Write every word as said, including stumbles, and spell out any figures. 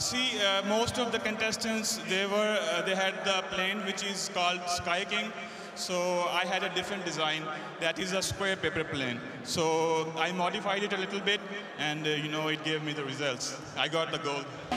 see, uh, most of the contestants, they were, uh, they had the plane which is called Sky King. So I had a different design. That is a square paper plane. So I modified it a little bit, and uh, you know, it gave me the results. I got the gold.